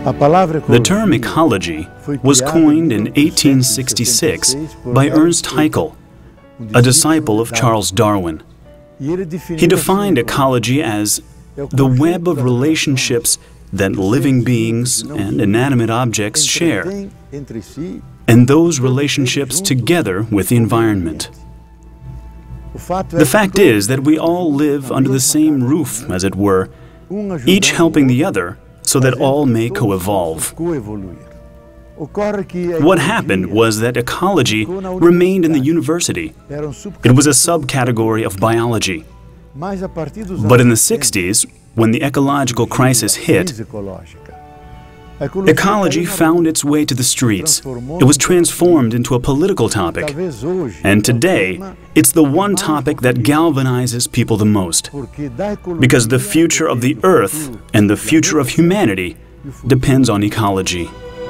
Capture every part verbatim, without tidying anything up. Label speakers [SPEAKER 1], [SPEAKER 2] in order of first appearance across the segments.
[SPEAKER 1] The term ecology was coined in eighteen sixty-six by Ernst Haeckel, a disciple of Charles Darwin. He defined ecology as the web of relationships that living beings and inanimate objects share, and those relationships together with the environment. The fact is that we all live under the same roof, as it were, each helping the other so that all may co-evolve. What happened was that ecology remained in the university. It was a subcategory of biology. But in the sixties, when the ecological crisis hit, ecology found its way to the streets. It was transformed into a political topic. And today, it's the one topic that galvanizes people the most. Because the future of the Earth and the future of humanity depends on ecology.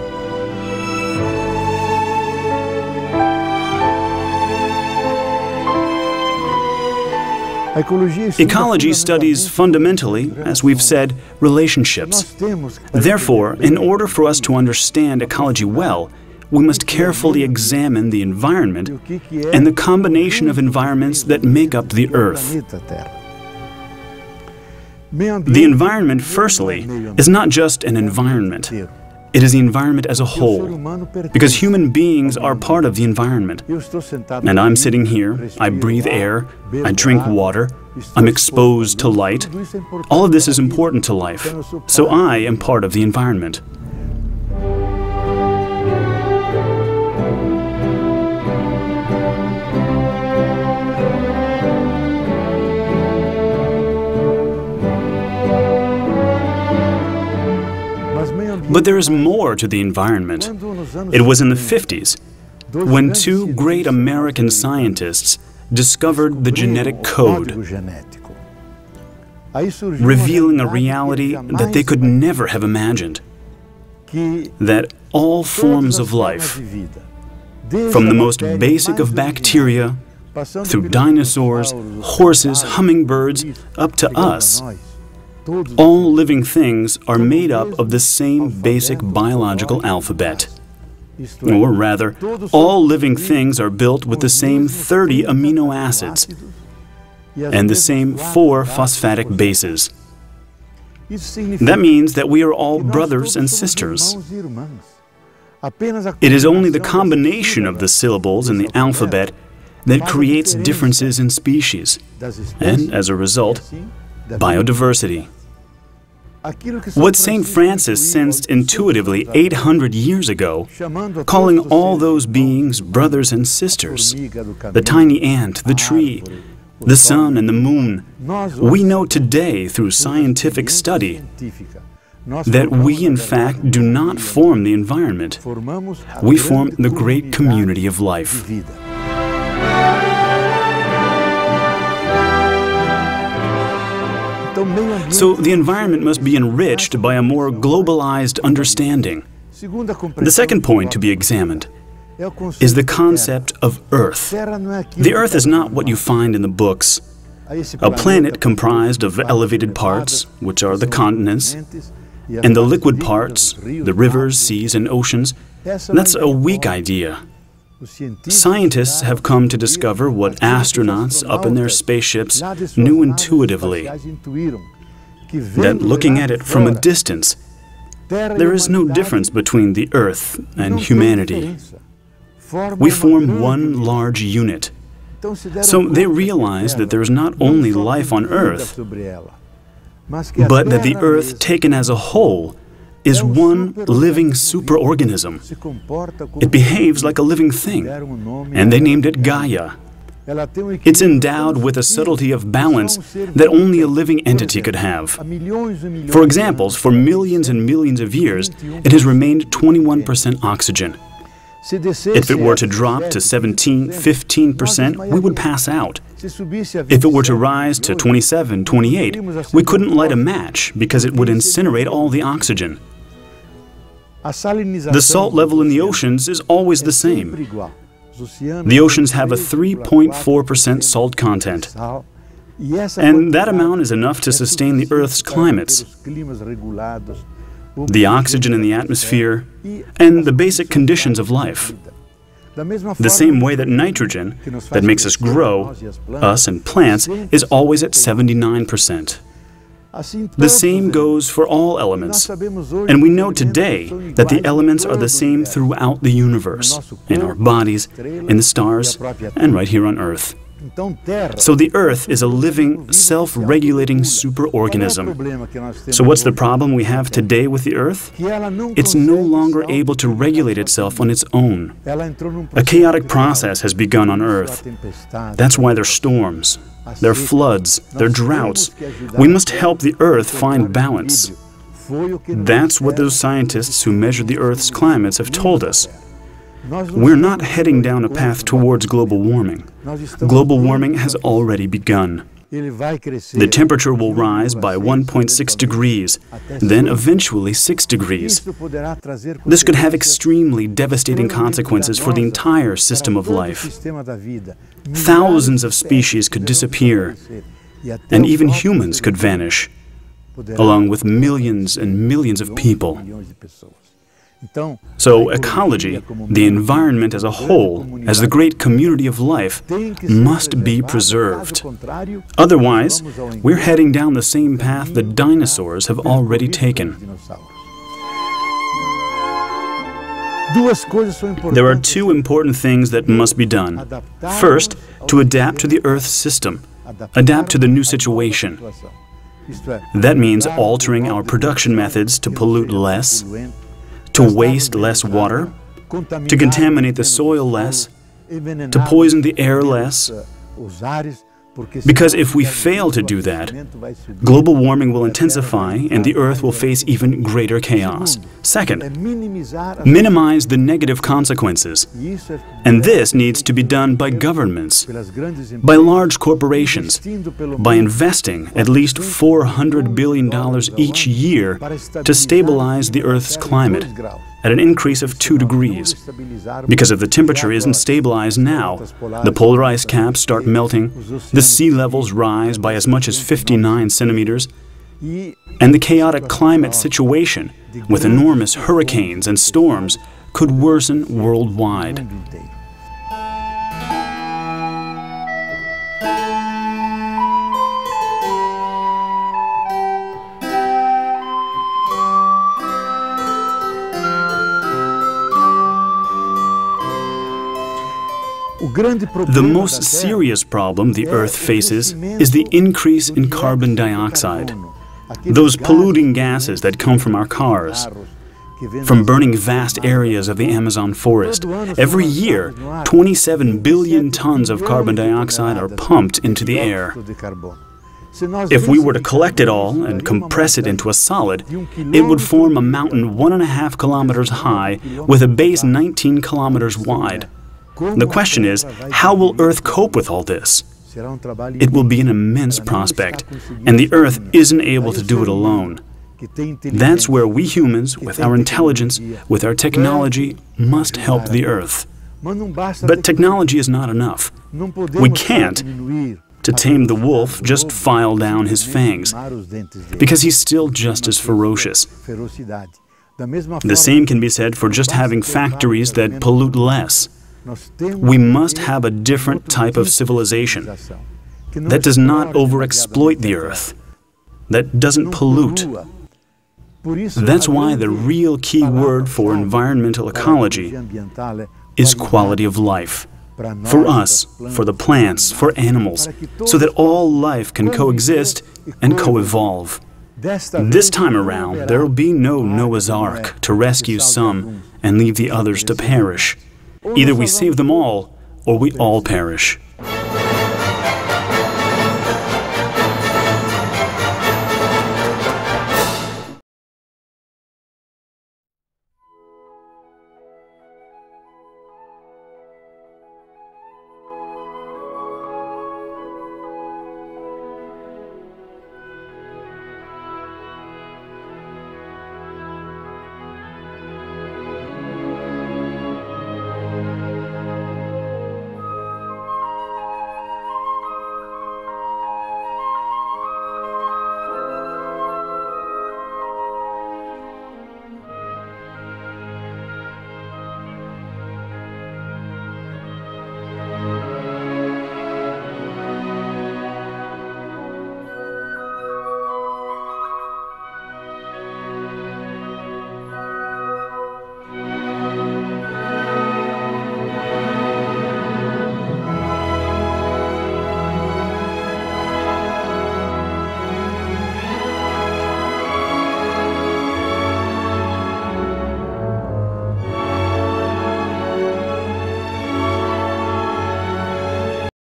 [SPEAKER 1] Ecology studies fundamentally, as we've said, relationships. Therefore, in order for us to understand ecology well, we must carefully examine the environment and the combination of environments that make up the Earth. The environment, firstly, is not just an environment. It is the environment as a whole, because human beings are part of the environment. And I'm sitting here, I breathe air, I drink water, I'm exposed to light. All of this is important to life, so I am part of the environment. But there is more to the environment. It was in the fifties when two great American scientists discovered the genetic code, revealing a reality that they could never have imagined, that all forms of life, from the most basic of bacteria, through dinosaurs, horses, hummingbirds, up to us, all living things are made up of the same basic biological alphabet. Or rather, all living things are built with the same thirty amino acids and the same four phosphatic bases. That means that we are all brothers and sisters. It is only the combination of the syllables in the alphabet that creates differences in species, and as a result, biodiversity. What Saint Francis sensed intuitively eight hundred years ago, calling all those beings brothers and sisters, the tiny ant, the tree, the sun and the moon, we know today through scientific study that we in fact do not form the environment, we form the great community of life. So the environment must be enriched by a more globalized understanding. The second point to be examined is the concept of Earth. The Earth is not what you find in the books, a planet comprised of elevated parts, which are the continents, and the liquid parts, the rivers, seas, and oceans. That's a weak idea. Scientists have come to discover what astronauts up in their spaceships knew intuitively, that looking at it from a distance, there is no difference between the Earth and humanity. We form one large unit. So they realize that there is not only life on Earth, but that the Earth taken as a whole is one living superorganism. It behaves like a living thing, and they named it Gaia. It's endowed with a subtlety of balance that only a living entity could have. For example, for millions and millions of years, it has remained twenty-one percent oxygen. If it were to drop to seventeen, fifteen percent, we would pass out. If it were to rise to twenty-seven, twenty-eight, we couldn't light a match because it would incinerate all the oxygen. The salt level in the oceans is always the same. The oceans have a three point four percent salt content, and that amount is enough to sustain the Earth's climates. the oxygen in the atmosphere, and the basic conditions of life. The same way that nitrogen, that makes us grow, us and plants, is always at seventy-nine percent. The same goes for all elements, and we know today that the elements are the same throughout the universe, in our bodies, in the stars, and right here on Earth. So the Earth is a living, self-regulating superorganism. So what's the problem we have today with the Earth? It's no longer able to regulate itself on its own. A chaotic process has begun on Earth. That's why there are storms, there are floods, there are droughts. We must help the Earth find balance. That's what those scientists who measure the Earth's climates have told us. We're not heading down a path towards global warming. Global warming has already begun. The temperature will rise by one point six degrees, then eventually six degrees. This could have extremely devastating consequences for the entire system of life. Thousands of species could disappear, and even humans could vanish, along with millions and millions of people. So ecology, the environment as a whole, as the great community of life, must be preserved. Otherwise, we're heading down the same path the dinosaurs have already taken. There are two important things that must be done. First, to adapt to the Earth's system, adapt to the new situation. That means altering our production methods to pollute less, to waste less water, to contaminate the soil less, to poison the air less. Because if we fail to do that, global warming will intensify and the Earth will face even greater chaos. Second, minimize the negative consequences. And this needs to be done by governments, by large corporations, by investing at least four hundred billion dollars each year to stabilize the Earth's climate at an increase of two degrees. Because if the temperature isn't stabilized now, the polar ice caps start melting, the sea levels rise by as much as fifty-nine centimeters, and the chaotic climate situation, with enormous hurricanes and storms, could worsen worldwide. The most serious problem the Earth faces is the increase in carbon dioxide, those polluting gases that come from our cars, from burning vast areas of the Amazon forest. Every year, twenty-seven billion tons of carbon dioxide are pumped into the air. If we were to collect it all and compress it into a solid, it would form a mountain one and a half kilometers high with a base nineteen kilometers wide. The question is, how will Earth cope with all this? It will be an immense prospect, and the Earth isn't able to do it alone. That's where we humans, with our intelligence, with our technology, must help the Earth. But technology is not enough. We can't, to tame the wolf, just file down his fangs, because he's still just as ferocious. The same can be said for just having factories that pollute less. We must have a different type of civilization that does not overexploit the Earth, that doesn't pollute. That's why the real key word for environmental ecology is quality of life. For us, for the plants, for animals, so that all life can coexist and co-evolve. This time around, there will be no Noah's Ark to rescue some and leave the others to perish. Either we save them all, or we all perish.